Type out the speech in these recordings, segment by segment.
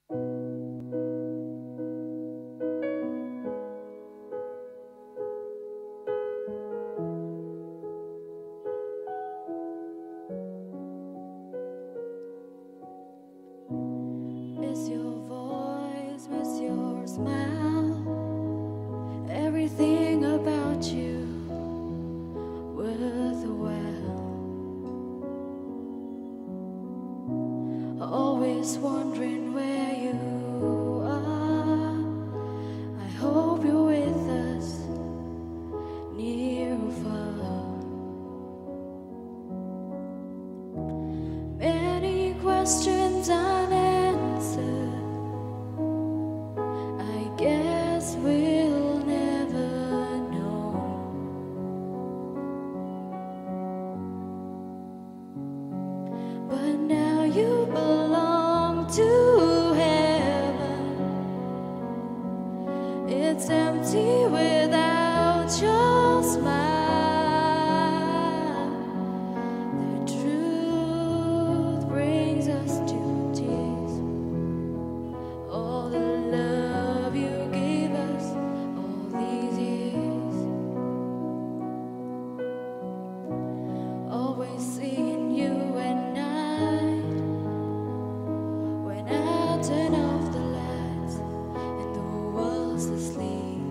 Miss your voice, miss your smile, everything about you worthwhile. Always wondering where you are. I hope you're with us, near or far. Many questions unanswered, I guess we'll never know. But now you belong to heaven. It's empty without your smile. The truth brings us to tears. All the love you gave us all these years. Always seeing you at night, when I turn off the lights and the world's asleep.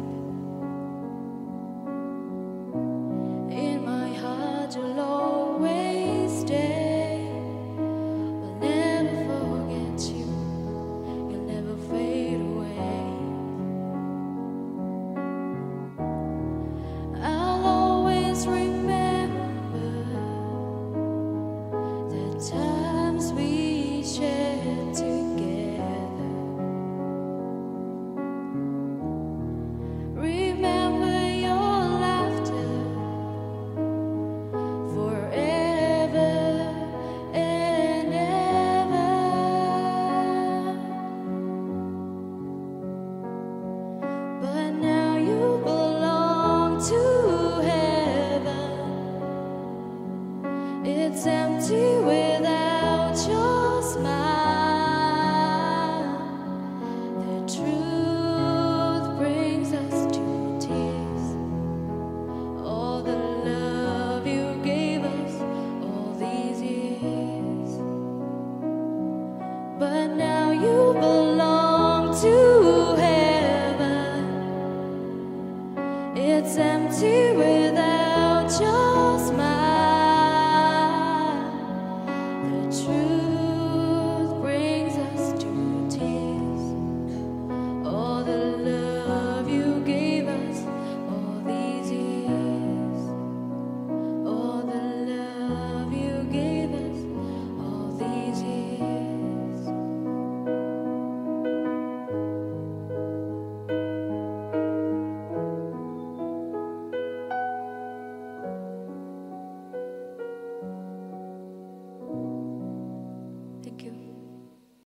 In my heart you'll always stay. I'll never forget you, you'll never fade away. I'll always remember the times we shared together. Remember your laughter forever and ever. But now you belong to heaven. It's empty with